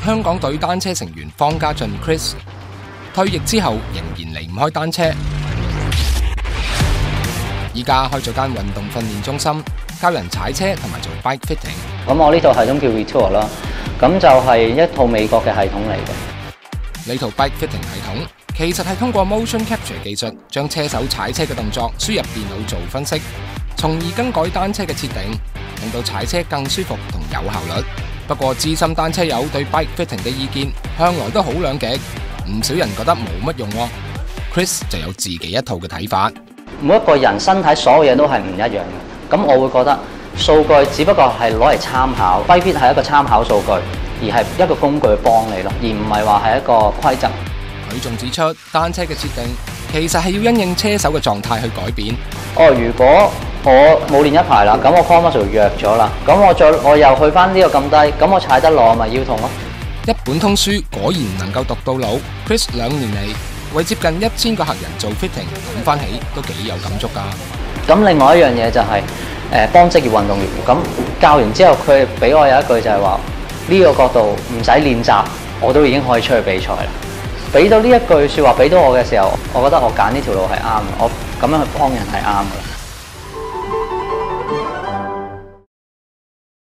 香港隊單車成員方家俊 Chris， 退役之後仍然離唔開單車，依家開咗間運動訓練中心，教人踩車同埋做 bike fitting。 咁我呢套系統叫 Retour 啦，咁就係一套美國嘅系統嚟嘅。 呢套 bike fitting 系統其實係通過 motion capture 技術，將車手踩車嘅動作輸入電腦做分析，從而更改單車嘅設定，令到踩車更舒服同有效率。不過資深單車友對 bike fitting 嘅意見向來都好兩極，唔少人覺得冇乜用喎。Chris 就有自己一套嘅睇法。 每一個人身體所有嘢都係唔一樣嘅，咁我會覺得數據只不過係攞嚟參考 ，bike fit 係一個參考數據，而係一個工具幫你咯，而唔係話係一個規則。 佢仲指出，單車嘅設定其實係要因應車手嘅狀態去改變。 如果我冇練一排啦，咁我 core muscle 弱咗啦，咁我又去翻呢個咁低，咁我踩得落咪腰痛咯。 一本通書果然能夠讀到老。Chris 2年嚟為接近1000個客人做 fitting， 諗翻起都幾有感觸㗎。 咁另外一樣嘢就係幫職業運動員，咁教完之後佢俾我有一句就係話呢個角度唔使練習，我都已經可以出去比賽啦。俾到呢一句説話俾到我嘅時候，我覺得我揀呢條路係啱嘅，我咁樣去幫人係啱嘅。